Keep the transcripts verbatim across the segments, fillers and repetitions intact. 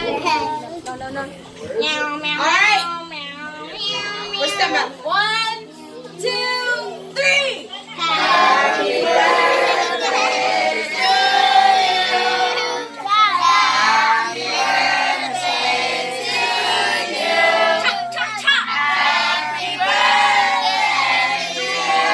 No, no, no. Meow, meow, All right. meow, meow, meow. We're stepping up. One, two, three. Happy birthday to you. Happy birthday to you. Chop, chop, chop. Happy birthday to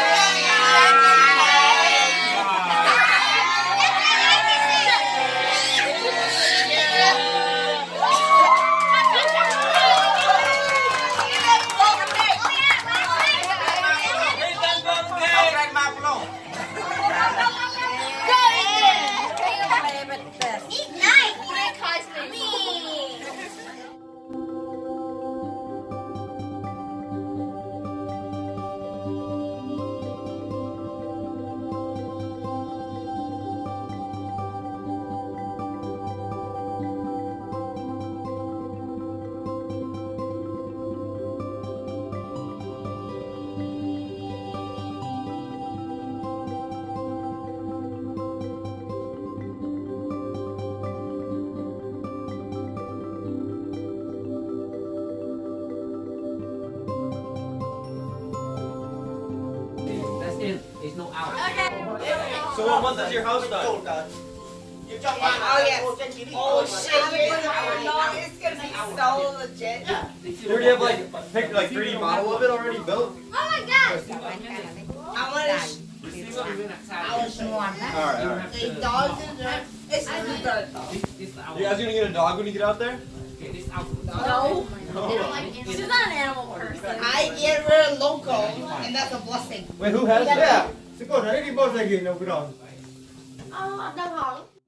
It's no out. So what month is your house done? Oh yes. Oh shit. It's gonna be so legit. You already have like picked like three D model of it already built? Oh my god! I want to. I was one. Alright, alright. The dogs in there. It's the dog. You guys gonna get a dog when you get out there? No. She's not an animal person. I get rid of local, and that's a blessing. Wait, who has that? Siguro, hindi boss lagi no ground. Oh, ang dahong.